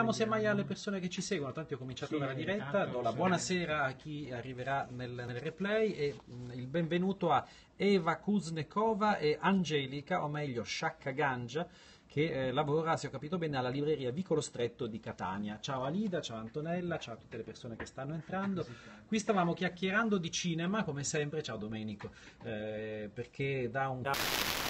Salutiamo semmai alle persone che ci seguono, tanto io ho cominciato dalla diretta, do la buonasera a chi arriverà nel replay e il benvenuto a Eva Kuznekova e Angelica, o meglio Sciacca Gangia, che lavora, se ho capito bene, alla libreria Vicolo Stretto di Catania. Ciao Alida, ciao Antonella, ciao a tutte le persone che stanno entrando. Qui stavamo chiacchierando di cinema, come sempre, ciao Domenico, perché da un